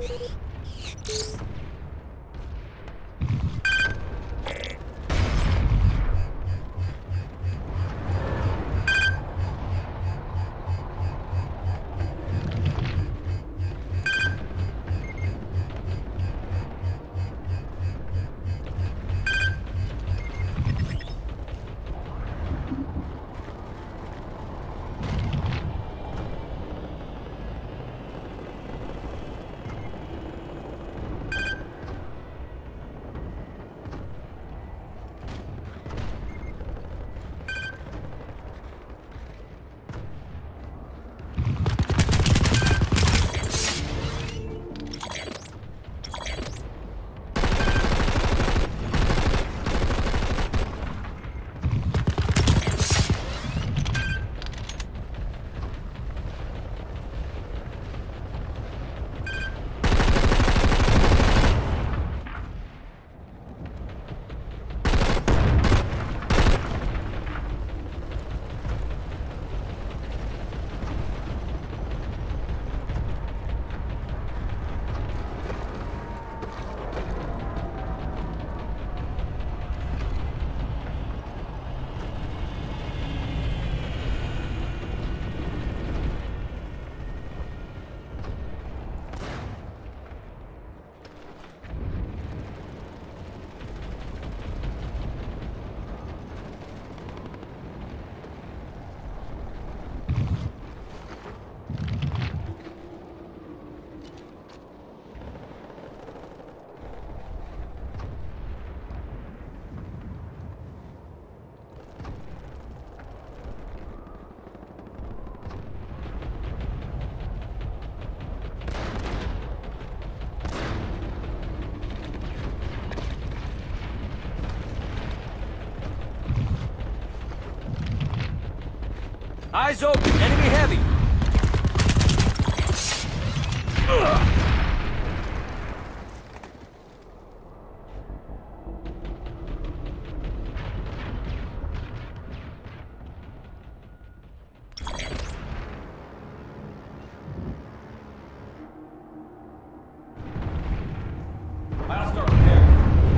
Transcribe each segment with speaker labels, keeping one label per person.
Speaker 1: Eyes open, enemy heavy. I'll start repairs.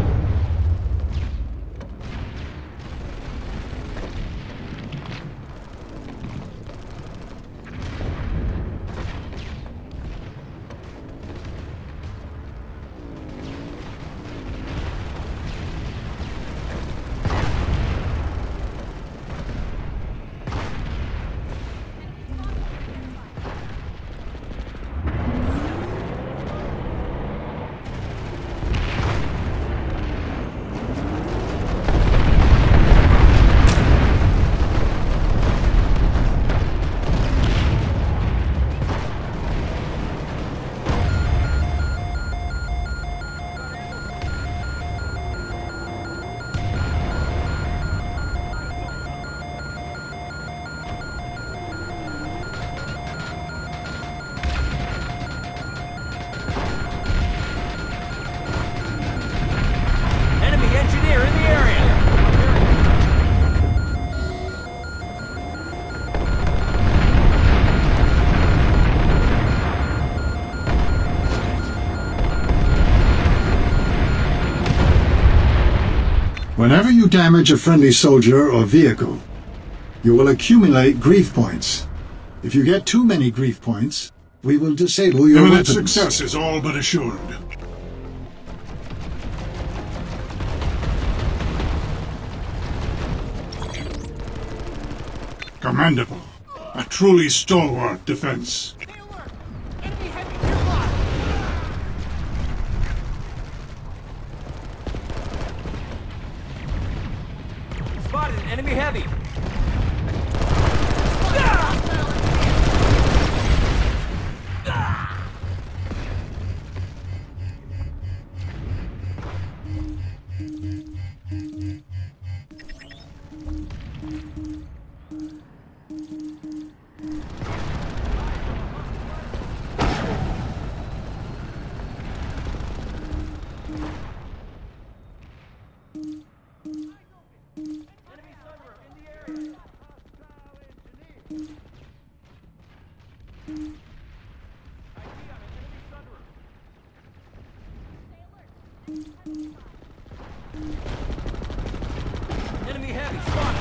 Speaker 2: Whenever you damage a friendly soldier or vehicle, you will accumulate grief points. If you get too many grief points, we will disable your
Speaker 3: Imminent
Speaker 2: weapons.
Speaker 3: success is all but assured. Commendable. A truly stalwart defense.
Speaker 1: Spotted an enemy heavy. Enemy Sunroof in the air. Enemy heavy spotted.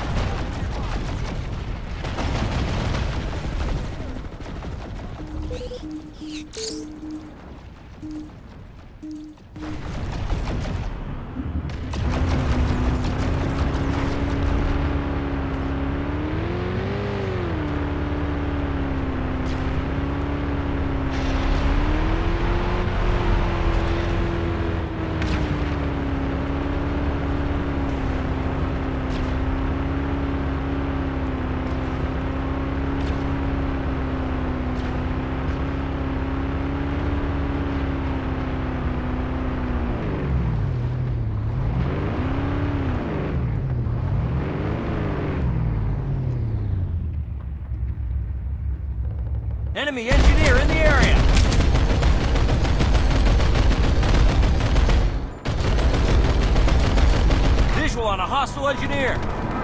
Speaker 1: Enemy engineer in the area! Visual on a hostile engineer!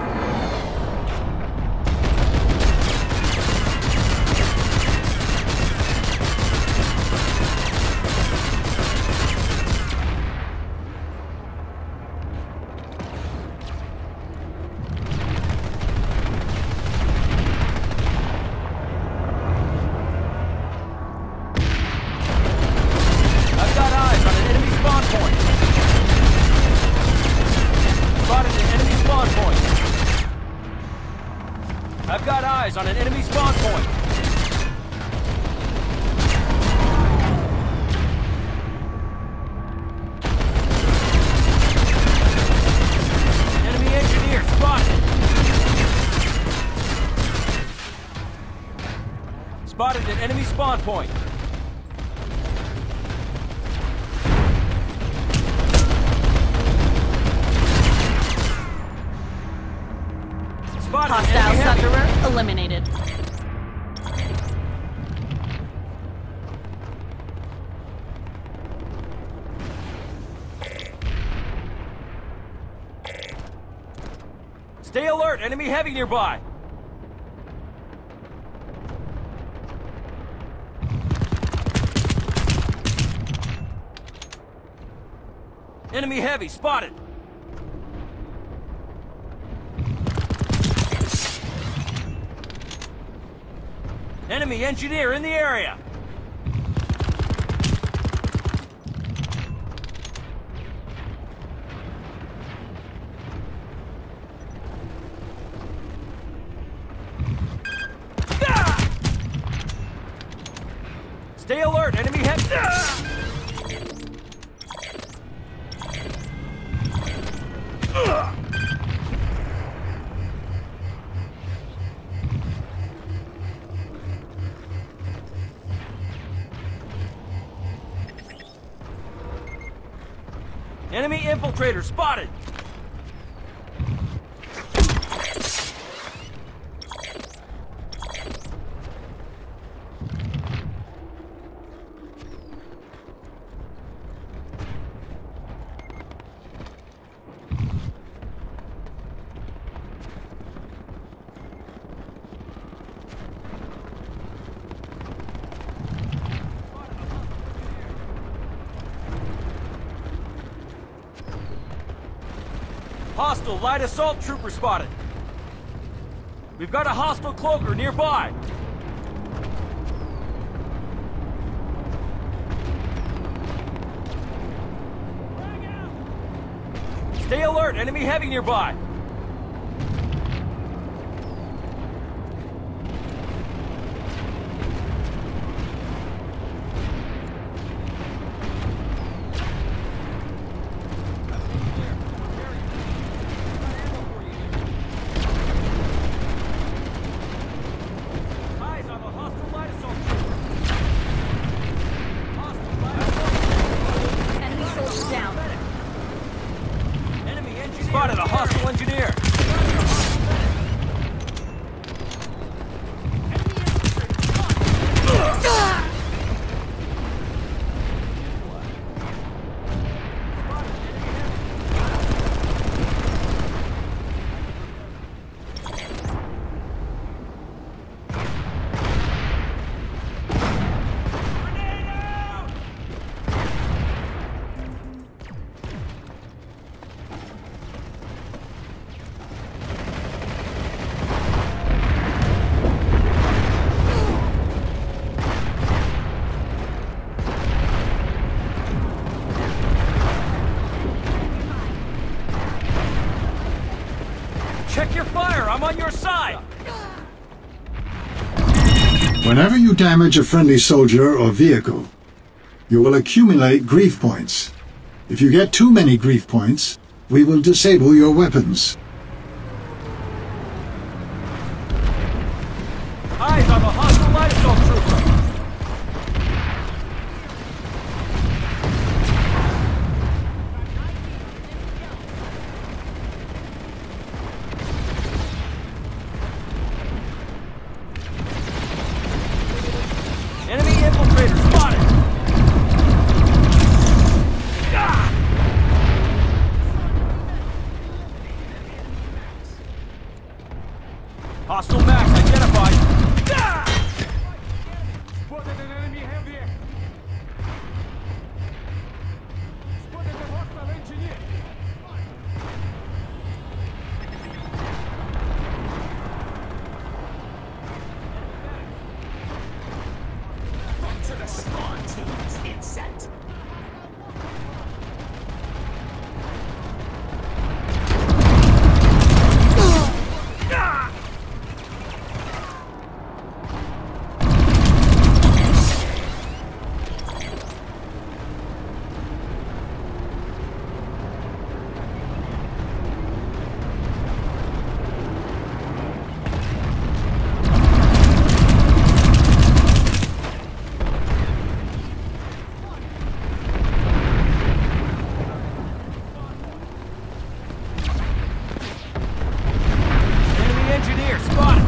Speaker 1: I've got eyes on an enemy spawn point. Enemy engineer spotted. Spotted an enemy spawn point.
Speaker 4: Hostile Thunderer eliminated.
Speaker 1: Stay alert, enemy heavy nearby. Enemy heavy spotted. Enemy engineer in the area! Ah! Stay alert, enemy head. Ah! Enemy infiltrator spotted! Hostile light assault trooper spotted. We've got a hostile cloaker nearby. Stay alert, enemy heavy nearby. Spotted a hostile engineer. Check your fire! I'm on your side!
Speaker 2: Whenever you damage a friendly soldier or vehicle, you will accumulate grief points. If you get too many grief points, we will disable your weapons.
Speaker 1: Eyes on a hostile light assault trooper! Enemy infiltrator spotted! Hostile max identified! Spotted an enemy heavy! Spotted a hostile engineer!
Speaker 5: To the spawn teams in set.
Speaker 1: Engineer spotted!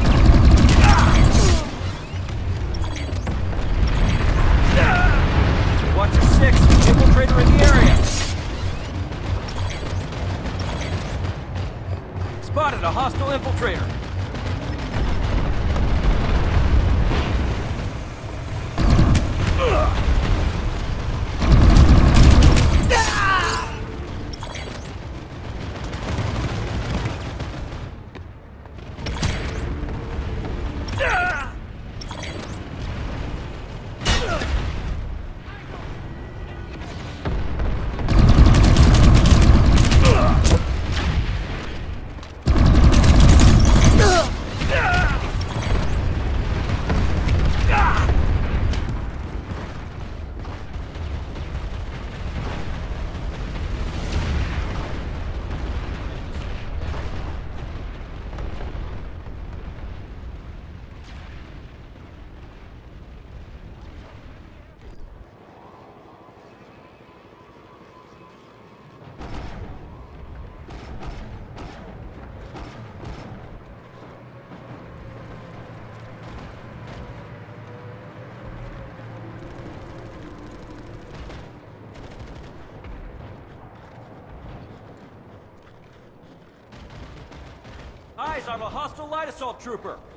Speaker 1: Watcher 6, infiltrator in the area! Spotted a hostile infiltrator! Eyes on a hostile light assault trooper!